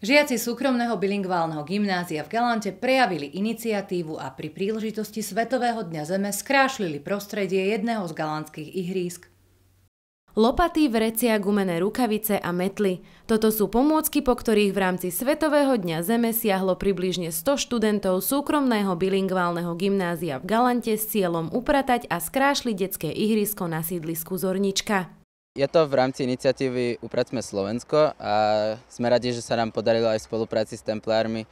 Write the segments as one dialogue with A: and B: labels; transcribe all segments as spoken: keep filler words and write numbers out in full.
A: Žiaci súkromného bilingválneho gymnázia v Galante prejavili iniciatívu a pri príležitosti Svetového dňa Zeme skrášlili prostredie jedného z galantských ihrísk.
B: Lopaty, vrecia, gumené rukavice a metly. Toto sú pomôcky, po ktorých v rámci Svetového dňa Zeme siahlo približne sto študentov súkromného bilingválneho gymnázia v Galante s cieľom upratať a skrášliť detské ihrisko na sídlisku Zornička.
C: Je to v rámci iniciatívy Upraťme Slovensko a sme radi, že sa nám podarilo aj v spolupráci s Templármi e,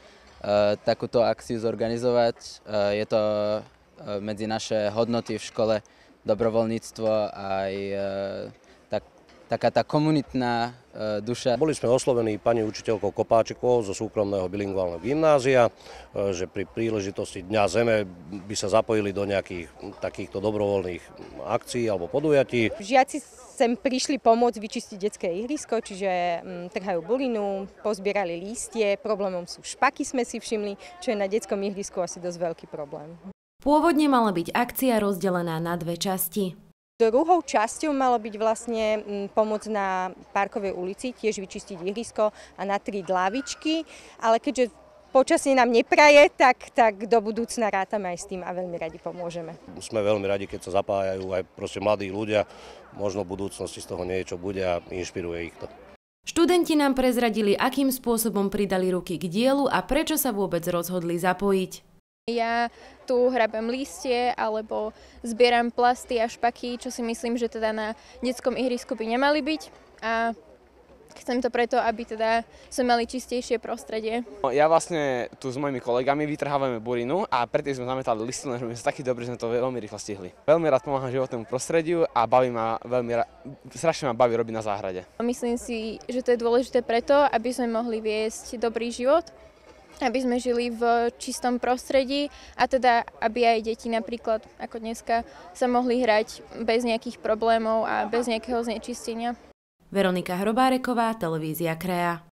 C: takúto akciu zorganizovať. E, je to e, medzi naše hodnoty v škole, dobrovoľníctvo aj e, tak, taká tá komunitná e, duša.
D: Boli sme oslovení pani učiteľkou Kopáčekovou zo súkromného bilingválneho gymnázia, e, že pri príležitosti Dňa Zeme by sa zapojili do nejakých takýchto dobrovoľných akcií alebo podujatí.
E: Žiaci sem prišli pomôcť vyčistiť detské ihrisko, čiže hm, trhajú bulinu, pozbierali lístie, problémom sú špaky, sme si všimli, čo je na detskom ihrisku asi dosť veľký problém.
B: Pôvodne mala byť akcia rozdelená na dve časti.
E: Druhou časťou malo byť vlastne pomoc na Parkovej ulici, tiež vyčistiť ihrisko a natriť lavičky, ale keďže počasie nám nepraje, tak, tak do budúcna rátame aj s tým a veľmi radi pomôžeme.
D: Sme veľmi radi, keď sa zapájajú aj proste mladí ľudia, možno v budúcnosti z toho niečo bude a inšpiruje ich to.
B: Študenti nám prezradili, akým spôsobom pridali ruky k dielu a prečo sa vôbec rozhodli zapojiť.
F: Ja tu hrabem lístie alebo zbieram plasty a špaky, čo si myslím, že teda na detskom ihrisku by nemali byť. A chcem to preto, aby teda sme mali čistejšie prostredie.
G: Ja vlastne tu s mojimi kolegami vytrhávame burinu a predtým sme zametali listy, lenže sme takí dobrí, že sme to veľmi rýchlo stihli. Veľmi rád pomáham životnému prostrediu a baví ma veľmi rád, strašne ma baví robiť na záhrade.
F: Myslím si, že to je dôležité preto, aby sme mohli viesť dobrý život, aby sme žili v čistom prostredí a teda, aby aj deti napríklad ako dneska sa mohli hrať bez nejakých problémov a bez nejakého znečistenia.
B: Veronika Hrobáreková, televízia Krea.